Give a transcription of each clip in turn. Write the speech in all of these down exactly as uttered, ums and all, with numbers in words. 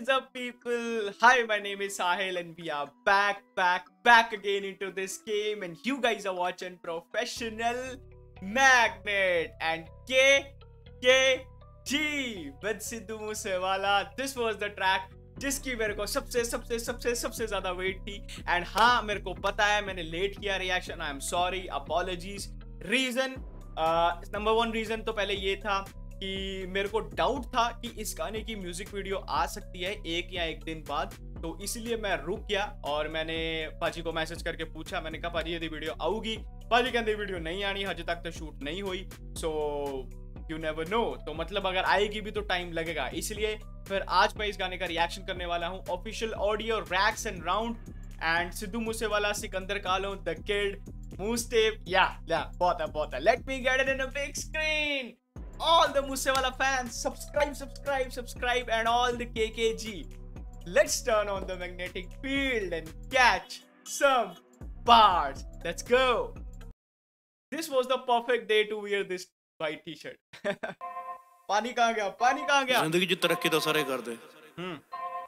is up, people? Hi, my name is Sahil, and we are back, back, back again into this game. And you guys are watching Professional Magnet and K K G with Sidhu Moosewala. This was the track जिसकी मेरे को सबसे सबसे सबसे सबसे ज्यादा wait थी. And हाँ, मेरे को पता है मैंने लेट किया reaction. I am sorry, apologies. Reason, number one reason तो पहले ये था कि मेरे को डाउट था कि इस गाने की म्यूजिक वीडियो आ सकती है एक या एक दिन बाद, तो इसलिए मैं रुक गया और मैंने पाजी को मैसेज करके पूछा. मैंने कहा पाजी यदि वीडियो आऊगी, पाजी कहते वीडियो नहीं आनी, हजे तक तो शूट नहीं हुई. सो यू नेवर नो, तो मतलब अगर आएगी भी तो टाइम लगेगा. इसलिए फिर आज मैं इस गाने का रिएक्शन करने वाला हूँ. ऑफिशियल ऑडियो रैक्स and round and Sidhu Moosewala, Sikandar Kahlon, the kid, मूस्टेप. या या बहुत है बहुत है. Let me get it in a big screen. All the Moosewala fans, subscribe, subscribe, subscribe, and all the K K G. Let's turn on the magnetic field and catch some bars. Let's go. This was the perfect day to wear this white t-shirt. पानी कहाँ गया? पानी कहाँ गया? जिंदगी च तरक्की तो सारे कर दे, हम्म,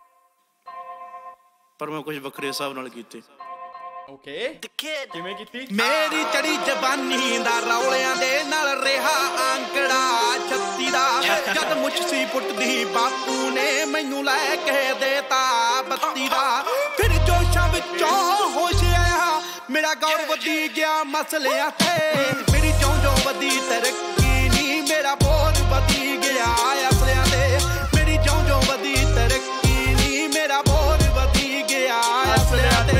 पर मैं कुछ वक्रे हिसाब नाल कीते. ओके, किवें कीती? मेरी चढ़ी जवानी दा रौलियां दे नाल रहा आंकड़ा छत्ती दा. जद मुझसी पुटदी बापू ने मैनू लै के देता बत्ती दा. फिर जोशां विचों होश आया, मेरा गौर वधी गया मसलियां ते. मेरी जों जों वधी तरक्की नी, मेरा बोर वधी गया असलियां ते. मेरी जों जों वधी तरक्की नी, मेरा बोर वधी गया असलियां ते.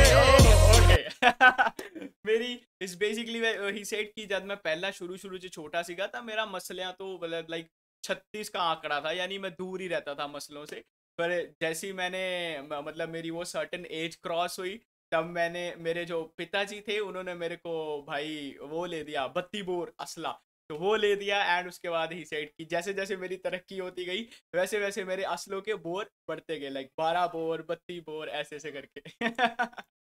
मेरी इस बेसिकली ही सेड की जब मैं पहला शुरू शुरू से छोटा सीगा था, मेरा मसलियां तो मतलब लाइक छत्तीस का आंकड़ा था, यानी मैं दूर ही रहता था मसलों से. पर जैसे ही मैंने मतलब मेरी वो सर्टेन एज क्रॉस हुई, तब मैंने, मेरे जो पिताजी थे उन्होंने मेरे को भाई वो ले दिया, बत्ती बोर असला, तो वो ले दिया. एंड उसके बाद ही सेड की जैसे जैसे मेरी तरक्की होती गई वैसे वैसे मेरे असलों के बोर बढ़ते गए, लाइक बारह बोर, बत्ती बोर, ऐसे ऐसे करके.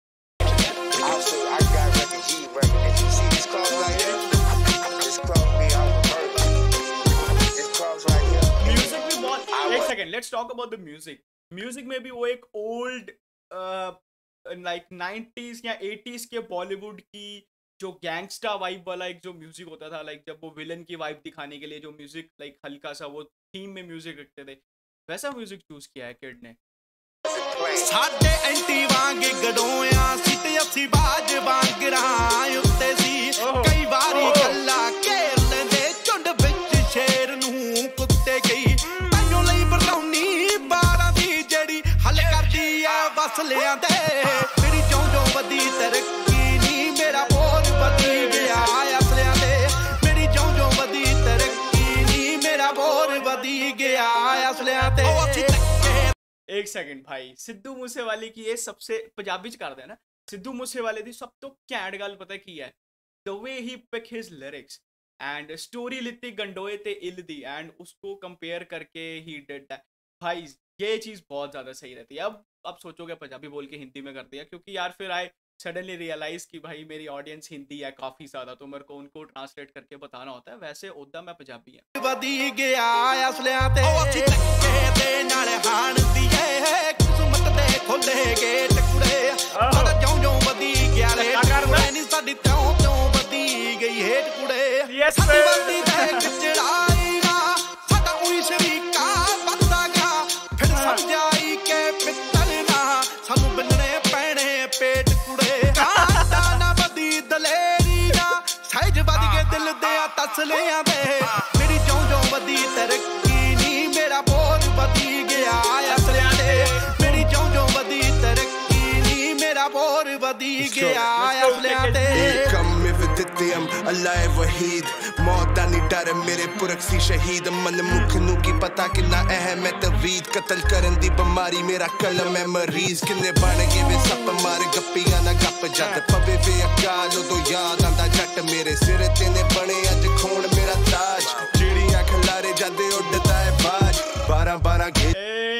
Also, I got record, he record. If you see these clothes right here, this clothes me, I'm a murder. This clothes right here. Music भी बहुत. एक second, let's talk about the music. Music में भी वो एक old like nineties या eighties के Bollywood की जो गैंगस्टा वाइब वाला एक जो म्यूजिक होता था, लाइक जब वो विलन की वाइब दिखाने के लिए जो म्यूजिक लाइक हल्का सा वो थीम में म्यूजिक रखते थे, वैसा म्यूजिक चूज किया है किड ने. साडे एंटी वांगे गडोया सिट अस्सी बाज वांगरा उत्ते सी. कई बारी कल्ला घेर लेंदे झुंड विच शेर नूं कुत्ते गई. तैनूं लई बरौनी बारां दी जेड़ी हल करदी आ वसलियां ते. मेरी जों जों वधी तरक्की नी, मेरा बोर वधी गया असलियां ते. मेरी जों जों वधी तरक्की नी, मेरा बोर वधी गया असलियां ते. एक सेकंड भाई, सिद्धू मूसेवाले की ये सबसे पंजाबी च कर देना. सिद्धू मूसेवाले दी सब तो कैंट गल पता की है, the way he pick his lyrics and story लिती गंडोए ते इल दी एंड उसको कंपेयर करके ही डिड दैट. भाई ये चीज बहुत ज्यादा सही रहती है. अब अब सोचोगे पंजाबी बोल के हिंदी में कर दिया, क्योंकि यार फिर आई सडनली रियलाइज कि भाई मेरी ऑडियंस हिंदी है काफी ज्यादा, तो मेरे को उनको ट्रांसलेट करके बताना होता है. वैसे ओदा मैं पंजाबी है. वधी गया असलियां ते ते नाल हाण दी है किस्मत दे खोले गेट कुड़े. साडा जों जों वधी गया रेट नहीं, साडी त्यों त्यों वधी गई हेट कुड़े. साडी वधी ते चढ़ाई ना, साडा उई शरीका बंदा गया. फिर समझाई के पित्तल ना, सानू बनने पैणे पेट कुड़े. साडा ना वधी दलेरी ना, सहज वध के दिल दे तसलियां दे. मेरी जों जों वधी तरक्की नी, मेरा बोर वधी गया असलियां दे. मेरी जों जों वधी तरक्की नी, मेरा बोर वधी गया असलियां दे. I'm Allah वहीद, मौत दा नहीं डर मेरे पुरख सी शहीद. मन मुख नू की पता किन्ना अहम है तवीद. कतल करन दी बीमारी मेरा कलम है मरीज. किन्ने बन गए वे सप मार गप्पियां ना गप. जद पवे वे अकाल उदों याद आंदा जट. मेरे सिर ते ने बने अज खून मेरा ताज. चिड़ियां खलारे जादे उड़दा है बाज. बारह बारह घे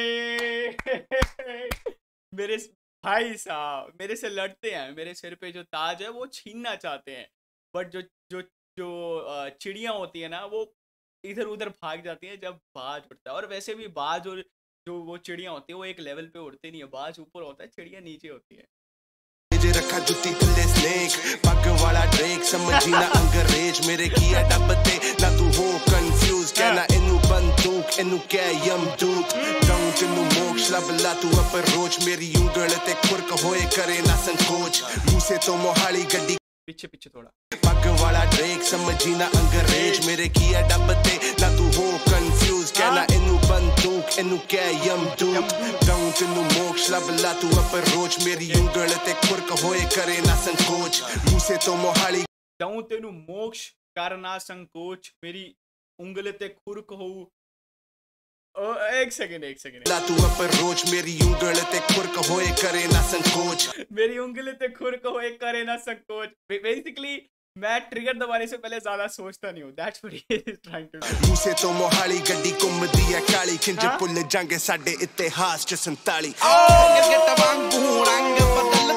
मेरे भाई साहब मेरे से लड़ते हैं, मेरे सिर पे जो ताज है वो छीनना चाहते हैं, बट जो जो जो चिड़ियाँ होती है ना वो इधर उधर भाग जाती हैं जब बाज उड़ता है. और वैसे भी बाज और जो वो चिड़िया होती है वो एक लेवल पे उड़ती नहीं है, बाज ऊपर होता है, चिड़िया नीचे होती है। जे रखा जुत्ती थल्ले स्नेक, पग वाला ड्रेक, समझी ना अंग्रेज मेरे की अडब ते ना तू हो कंफ्यूज, कहना इनू बंदूक इनू क्या यमदूत, जाऊं तेनू मोक्ष लब ला तू अप्रोच, मेरी उंगल ते खुरक होए करे ना संकोच, मुंह से तो मोहाली गड्डी पीछे पीछे थोड़ा, पग वाला ड्रेक, समझी ना अंग्रेज मेरे की अडब ते ना तू हो कंफ्यूज, कहना इनू बंदूक इनू क्या यमदूत, जाऊं तेनू मोक्ष लब ला तू अप्रोच, मेरी उंगल ते खुरक होए करे ना संकोच, मुंह से तो मोहाली जाऊं तेनू मोक्ष करना संकोच, मेरी उंगल ते खुरक हो। ओ, एक सेकंड एक सेकंड ला तू अप्रोच, मेरी उंगल ते खुरक होए करे ना संकोच, मेरी उंगली ते खुरक होए करे ना संकोच। बेसिकली मैं ट्रिगर दबाने से पहले ज्यादा सोचता नहीं हूँ, that's what he is trying to do. मुंह से तो मोहाली गड्डी घुमदी है काली, खिंज भुल जांगे साडे इतिहास च संताली, गिरगिट वांगू रंग बदल।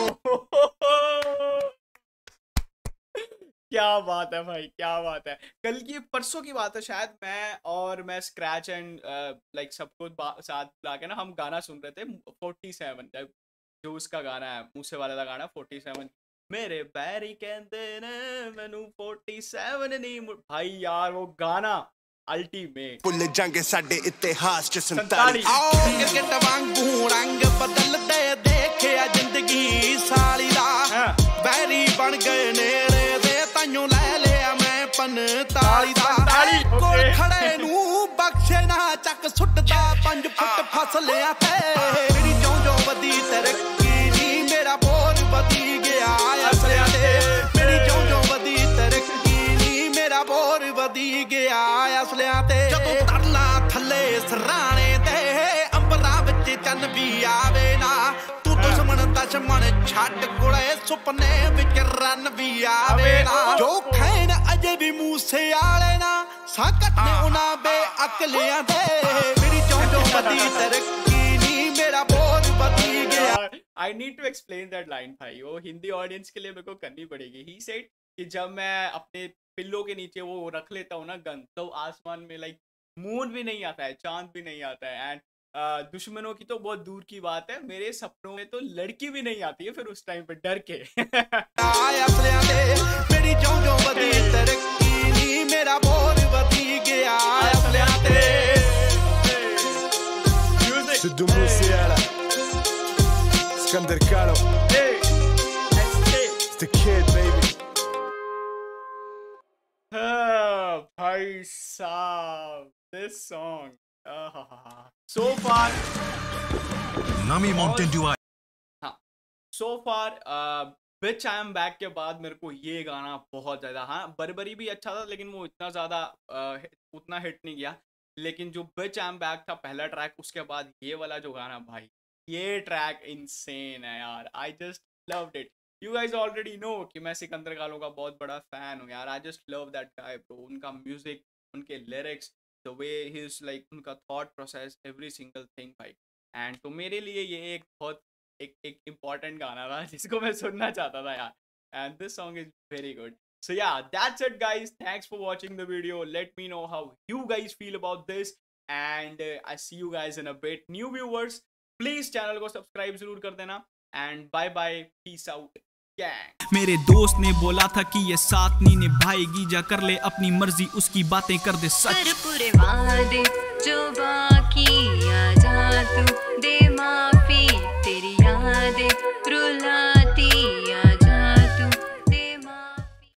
क्या बात है भाई, क्या बात है। कल की परसों की बात है शायद, मैं और मैं स्क्रैच एंड लाइक सबको साथ ला के ना हम गाना सुन रहे थे फोर्टी सेवन, जो उसका गाना है मूसे वाले का गाना फोर्टी सेवन, मेरे बैरी कहते ने मैनू फोर्टी सेवन नहीं भाई यार, वो गाना अल्टीमेट। भुल जांगे साडे इतिहास च संताली, आओ गिरगिट वांगू रंग बदल दे, देखिया जिंदगी साली दा, बैरी बन गए नेड़े दे, ताइयों ले लिया मैं पंताली दा, कोल खड़े नू बख्शे ना चक सुटदा, पंज फुट फसलिया ते, मेरी जो जो वदी तरक्की नी, मेरा बोर वदी गया असलिया ते, मेरी जो जो वदी तरक्की नी, मेरा बोर वदी गया असलिया ते, जदों तरला थल्ले सराणे ते, अंबरां विच चन्न भी आवे ना, तू दुश्मन दुश्मन छड्ड कुड़े, सुपने विच रन भी आवे ना, जो खैन अजे भी मूसे आले ना, साकट ने उना बे अकलियां दे, मेरी जो जो वदी तरक्की नी, मेरा बोर वदी गया। I need to explain that line भाई, वो हिंदी ऑडियंस के लिए मेरे को करनी पड़ेगी। ही सेड कि जब मैं अपने पिल्लों के नीचे वो रख लेता हूँ ना गन, तो आसमान में लाइक मून भी नहीं आता है, चांद भी नहीं आता है, एंड uh, दुश्मनों की तो बहुत दूर की बात है, मेरे सपनों में तो लड़की भी नहीं आती है फिर उस टाइम पे डर के। मेरी जो जो वदी तरक्की नी, मेरा बोर वदी गया Sidhu Moosewala, Skander Kalo, hey, it's the kid baby. Oh, भाई साहब, this song, uh, so far, Nami Mountain Dew. हाँ, so far, uh, Bitch I Am Back के बाद मेरे को ये गाना बहुत ज़्यादा, हाँ बरबरी भी अच्छा था लेकिन वो इतना ज़्यादा uh, उतना हिट नहीं गया, लेकिन जो Bitch I Am Back था पहला ट्रैक, उसके बाद ये वाला जो गाना भाई, ये ट्रैक इंसेन है यार, I just loved it. You guys already know कि मैं सिकंदर कालो का बहुत बड़ा फैन हूँ यार, I just love that guy bro, उनका म्यूजिक, उनके lyrics, the way he is like, उनका thought process, every single thing भाई। एंड तो मेरे लिए ये एक बहुत एक एक इम्पॉर्टेंट गाना था जिसको मैं सुनना चाहता था यार, and this song is very good. So yeah, that's it guys, thanks for watching the video, let me know how you guys feel about this, and uh, I see you guys in a bit। New viewers, please channel को subscribe जरूर कर देना, and bye bye, peace out gang। मेरे दोस्त ने बोला था कि ये साथ नहीं निभाएगी, जा कर ले अपनी मर्जी, उसकी बातें कर दे सच। पूरे वादे जो